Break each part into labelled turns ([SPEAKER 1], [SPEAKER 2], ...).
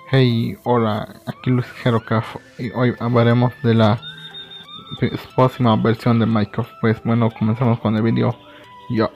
[SPEAKER 1] Hey, hola, aquí Luis Herocraft y hoy hablaremos de la próxima versión de Minecraft. Pues bueno, comenzamos con el vídeo. Ya.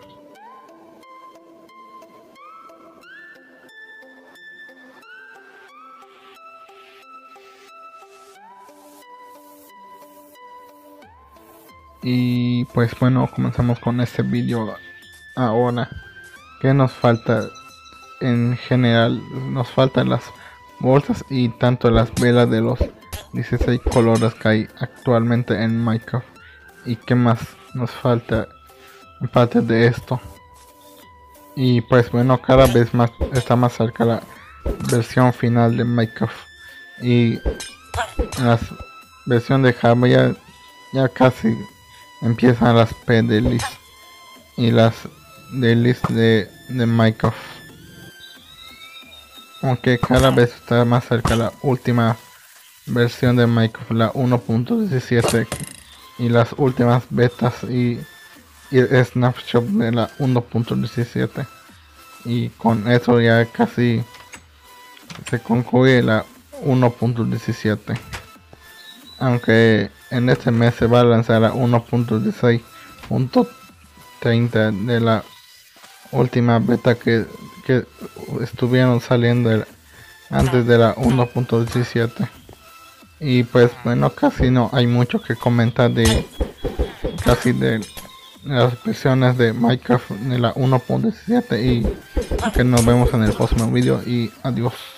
[SPEAKER 1] Y pues bueno, comenzamos con este vídeo ahora. ¿Qué nos falta? En general, nos faltan las bolsas y tanto las velas de los 16 colores que hay actualmente en Minecraft. ¿Y qué más nos falta aparte de esto? Y pues bueno, cada vez más está más cerca la versión final de Minecraft. Y la versión de Java ya casi empiezan las p-dailies y las dailies de Minecraft. Aunque cada vez está más cerca la última versión de Minecraft, la 1.17, y las últimas betas y snapshot de la 1.17. Y con eso ya casi se concluye la 1.17, aunque en este mes se va a lanzar la 1.16.30 de la última beta que estuvieron saliendo antes de la 1.17. Y pues bueno, casi no hay mucho que comentar de las versiones de Minecraft de la 1.17, y que nos vemos en el próximo vídeo y adiós.